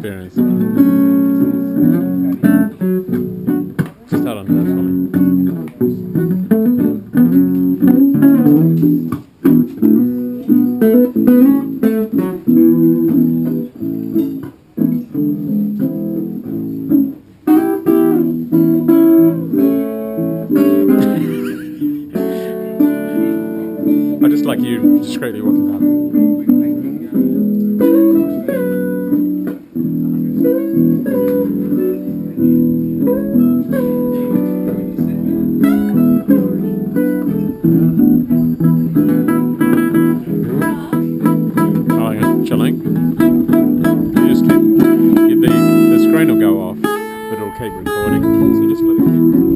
experience. Just hold on to that for me. I just like you discreetly walking past. Oh, hang on, chilling. You just keep, the screen will go off, but it'll keep recording, so you just let it keep recording.